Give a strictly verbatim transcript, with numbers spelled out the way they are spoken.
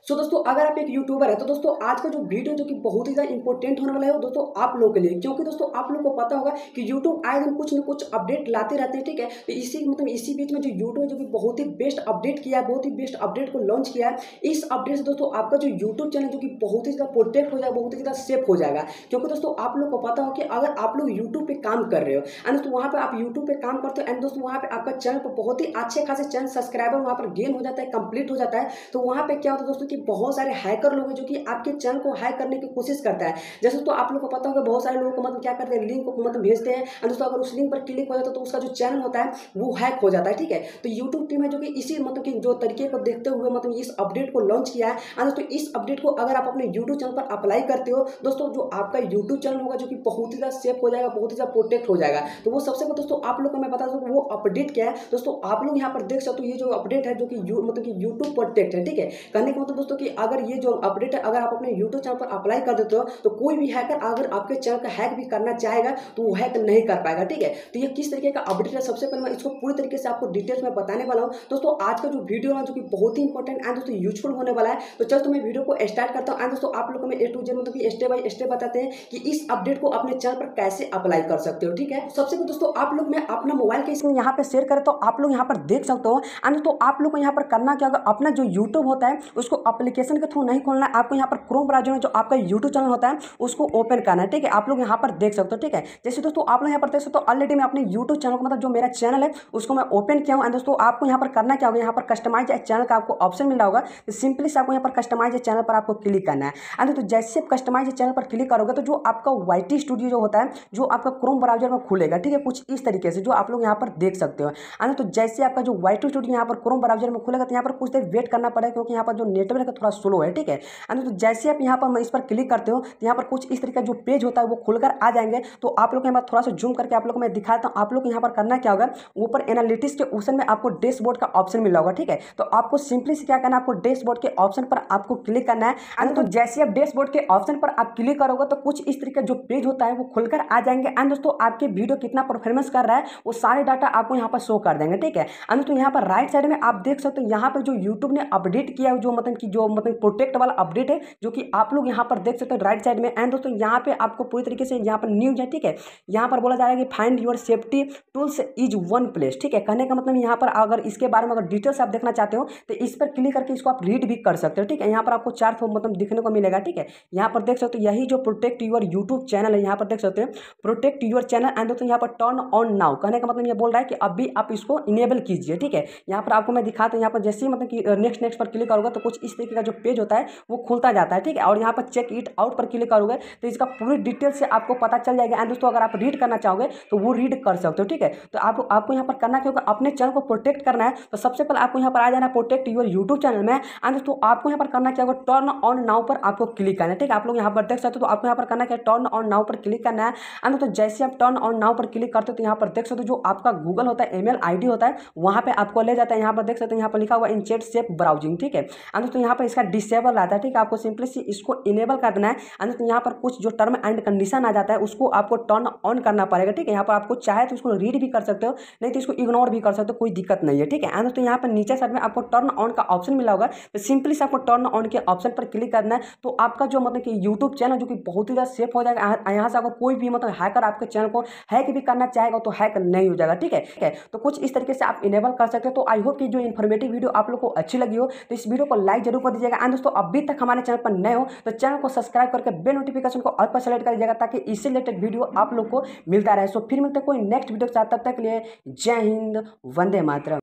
सो दोस्तों अगर आप एक यूट्यूबर है तो दोस्तों आज का जो वीडियो जो कि बहुत ही ज़्यादा इंपॉर्टेंट होने वाला है वो दोस्तों आप लोगों के लिए, क्योंकि दोस्तों आप लोगों को पता होगा कि यूट्यूब आए दिन कुछ न कुछ अपडेट लाते रहते हैं। ठीक है, तो इसी मतलब इसी बीच में जो यूट्यूब है जो कि बहुत ही बेस्ट अपडेट किया है, बहुत ही बेस्ट अपडेट को लॉन्च किया है। इस अपडेट से दोस्तों आपका जो यूट्यूब चैनल जो कि बहुत ही ज़्यादा प्रोटेक्ट हो जाएगा, बहुत ही ज़्यादा सेफ हो जाएगा। क्योंकि दोस्तों आप लोग को पता हो कि अगर आप लोग यूट्यूब पे काम कर रहे हो एंड दोस्तों वहाँ पे आप यूट्यूब पे काम करते हो एंड दोस्तों वहाँ पे आपका चैनल पर बहुत ही अच्छे खासे चैनल सब्सक्राइबर वहाँ पर गेन हो जाता है, कंप्लीट हो जाता है। तो वहाँ पे क्या होता है दोस्तों कि बहुत सारे हैकर लोग हैं जो कि आपके चैनल को हैक करने की कोशिश करता है। जैसे तो आप लोग को पता होगा बहुत सारे लोगों को मतलब क्या करते हैं, लिंक को मतलब भेजते हैं और दोस्तों अगर उस लिंक पर क्लिक हो जाता है तो उसका जो चैनल होता है वो हैक हो जाता है। ठीक है, तो यूट्यूब टीम है जो कि इसी मतलब कि जो तरीके को देखते हुए मतलब इस अपडेट को लॉन्च किया है। और दोस्तों इस अपडेट को अगर आप अपने यूट्यूब चैनल पर अप्लाई करते हो दोस्तों, जो आपका यूट्यूब चैनल होगा जो कि बहुत ही ज़्यादा सेफ हो जाएगा, बहुत ही ज़्यादा प्रोटेक्ट हो जाएगा। तो वो सबसे पहले दोस्तों आप लोग को मैं बता दूं वो अपडेट क्या है। दोस्तों आप लोग यहाँ पर देख सकते हो ये जो अपडेट है जो कि मतलब कि यूट्यूब प्रोटेक्ट है। ठीक है, कहने का मतलब दोस्तों कि अगर ये जो अपडेट है अगर आप अपने यूट्यूब चैनल पर अप्लाई कर देते हो तो कोई भी हैकर अगर आपके चैनल का हैक भी करना चाहेगा तो वो हैक नहीं कर पाएगा। ठीक है, तो ये किस तरीके का अपडेट है सबसे पहले मैं इसको पूरी तरीके से आपको डिटेल्स में बताने वाला हूँ। दोस्तों आज का जो वीडियो है जो कि बहुत ही इंपॉर्टेंट एंड दोस्तों यूजफुल होने वाला है। तो चल तो मैं वीडियो को स्टार्ट करता हूँ एंड दोस्तों आप लोगों को मैं ए टू जेड मतलब कि स्टेप बाय स्टेप बताते हैं कि इस अपडेट को अपने चैनल पर कैसे अप्लाई कर सकते हो। ठीक है, सबसे पहले दोस्तों आप लोग मैं अपना मोबाइल के स्क्रीन यहाँ पे शेयर करें तो आप लोग यहाँ पर देख सकते हो एंड तो आप लोग को यहाँ पर करना क्या होगा, अपना जो यूट्यूब होता है उसको एप्लीकेशन के थ्रू नहीं खोलना है, आपको यहाँ पर क्रोम ब्राउजर में जो आपका यूट्यूब चैनल होता है उसको ओपन करना है। ठीक है, आप लोग यहाँ पर देख सकते हो। ठीक है, जैसे दोस्तों आप लोग यहाँ पर देख सकते हो ऑलरेडी मैं अपने यूट्यूब चैनल को मतलब जो मेरा चैनल है उसको मैं ओपन किया हूँ एंड दोस्तों आपको यहाँ पर करना क्या होगा, यहाँ पर कस्टमाइज चैनल का आपको ऑप्शन मिला होगा, तो सिंपली से आपको यहाँ पर कस्टमाइज चैनल पर आपको क्लिक करना है एंड तो जैसे आप कस्टमाइज चैनल पर क्लिक करोगे तो जो आपका वाईटी स्टूडियो जो होता है जो आपका क्रोम ब्राउजर में खुलेगा। ठीक है, कुछ इस तरीके से जो आप लोग यहाँ पर देख सकते हो एंड तो जैसे आपका जो वाईटी स्टूडियो यहाँ पर क्रोम ब्राउजर में खुलेगा तो यहाँ पर कुछ देर वेट करना पड़ेगा क्योंकि यहाँ पर जो नेटवर्क है थोड़ा स्लो है। ठीक है, एंड तो जैसे आप यहाँ पर इस पर क्लिक करते हो तो यहाँ पर कुछ इस तरीके का जो पेज होता है वो खुलकर आ जाएंगे। तो आप लोग के यहाँ पर थोड़ा सा जूम करके आप लोग को मैं दिखाता हूँ। आप लोग यहाँ पर करना क्या होगा, ऊपर एनालिटिक्स के ऑप्शन में आपको डैशबोर्ड का ऑप्शन मिला होगा। ठीक है, तो आपको सिंपली से क्या करना है, आपको डैशबोर्ड के ऑप्शन पर आपको क्लिक करना है एंड तो जैसे आप डैशबोर्ड के ऑप्शन पर आप क्लिक करोगे तो कुछ इस तरीके का जो पेज होता है वो खुलकर आ जाएंगे एंड दोस्तों आपके वीडियो कितना परफॉर्मेंस कर रहा है वो सारे डाटा आपको यहाँ पर शो कर देंगे। ठीक है, एंड तो यहाँ पर राइट साइड में आप देख सकते हो यहाँ पर जो यूट्यूब ने अपडेट किया है जो मतलब कि जो मतलब प्रोटेक्ट वाला अपडेट है जो कि आप लोग यहाँ पर देख सकते हो राइट साइड में एंड दोस्तों यहाँ पे आपको पूरी तरीके से यहाँ पर न्यूज है। ठीक है, यहाँ पर बोला जा रहा है कि find your safety tools is one place. ठीक है, कहने का मतलब यहाँ पर अगर इसके बारे में अगर डिटेल्स आप देखना चाहते हो तो इस पर क्लिक करके इसको आप रीड भी कर सकते हो। ठीक है, यहाँ पर आपको चार मतलब दिखने को मिलेगा। ठीक है, यहाँ पर देख सकते हो यही जो प्रोटेक्ट योर यूट्यूब चैनल है यहाँ पर देख सकते हो प्रोटेक्ट योर चैनल एंड दोस्तों यहाँ पर टर्न ऑन नाउ, कहने का मतलब ये बोल रहा है कि अभी आप इसको इनेबल कीजिए। ठीक है, यहाँ पर आपको मैं दिखाता हूँ, यहाँ पर जैसे ही मतलब कि नेक्स्ट नेक्स्ट पर क्लिक करोगे तो कुछ इस तरीके का जो पेज होता है वो खुलता जाता है। ठीक है, और यहाँ पर चेक इट आउट पर क्लिक करोगे तो इसका पूरी डिटेल से आपको पता चल जाएगा एंड दोस्तों अगर आप रीड करना चाहोगे तो वो रीड कर सकते हो। ठीक है, तो आप आपको यहाँ पर करना क्या होगा, अपने चैनल को प्रोटेक्ट करना है तो सबसे पहले आपको यहाँ पर आ जाना प्रोटेक्ट योर यूट्यूब चैनल में एंड दोस्तों आपको यहाँ पर करना क्या होगा, टर्न ऑन नाउ पर आपको क्लिक करना है। ठीक है, आप लोग यहाँ पर देख सकते हो तो आपको यहाँ पर करना क्या है, टर्न ऑन नाउ पर क्लिक करना है एंड दोस्तों जैसे आप टर्न ऑन नाउ पर क्लिक करते हो तो यहाँ पर देख सकते हो जो आपका गूगल होता है ईमेल आईडी होता है वहाँ पे आपको ले जाता है। यहाँ पर देख सकते हो यहाँ पर लिखा हुआ इन चैट सेफ ब्राउजिंग। ठीक है, एंड दोस्तों यहाँ पर इसका डिसेबल आता है। ठीक है, आपको सिंपली सी इसको इनेबल कर देना है एंड दोस्तों यहाँ पर कुछ जो टर्म एंड कंडीशन आ जाता है उसको आपको टर्न ऑन करना पड़ेगा। ठीक है, यहाँ पर आपको चाहे तो इसको रीड भी कर सकते हो नहीं तो इसको इग्नोर भी कर सकते हो, कोई दिक्कत नहीं है। ठीक है, एंड दोस्तों यहाँ पर नीचे साइड में आपको टर्न ऑन का ऑप्शन मिला होगा तो सिंपली से आपको टर्न ऑन के ऑप्शन पर क्लिक करना है तो आपका जो मतलब कि यूट्यूब चैनल जो कि बहुत ही ज़्यादा सेफ हो जाएगा। यहाँ से अगर कोई भी मतलब हैकर आपके चैनल को हैक भी करना चाहेगा तो हैक नहीं हो जाएगा। ठीक है, ठीक है, तो कुछ इस तरीके से आप इनेबल कर सकते हो। तो आई होप कि जो इन्फॉर्मेटिव वीडियो आप लोग को अच्छी लगी हो तो इस वीडियो को लाइक जरूर कर दीजिएगा एंड दोस्तों अभी तक हमारे चैनल पर नए हो तो चैनल को सब्सक्राइब करके बेल नोटिफिकेशन को ऑल पर सेलेक्ट कर दीजिएगा ताकि इससे रिलेटेड वीडियो आप लोग को मिलता रहे। सो फिर मिलते हैं कोई नेक्स्ट वीडियो के साथ, तब तक के लिए जय हिंद, वंदे मातरम।